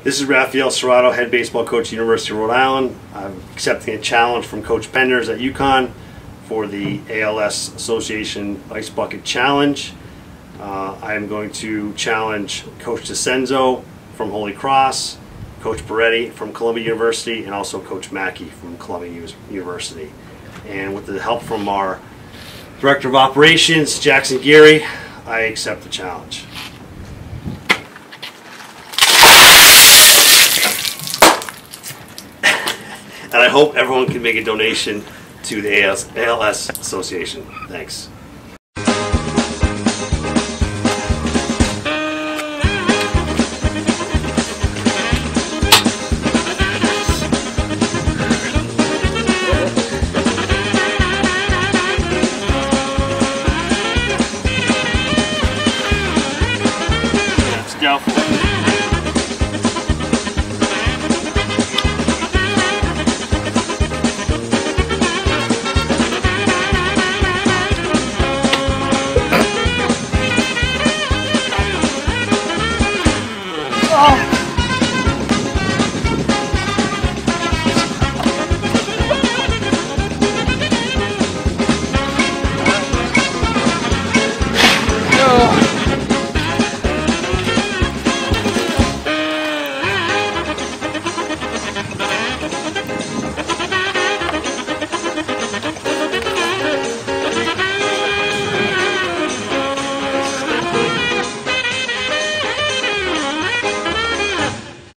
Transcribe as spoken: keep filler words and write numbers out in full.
This is Raphael Cerrato, head baseball coach at University of Rhode Island. I'm accepting a challenge from Coach Penders at UConn for the A L S Association Ice Bucket Challenge. Uh, I am going to challenge Coach DiCenzo from Holy Cross, Coach Boretti from Columbia University, and also Coach Maki from Columbia University. And with the help from our Director of Operations, Jackson Geary, I accept the challenge. And I hope everyone can make a donation to the A L S Association. Thanks.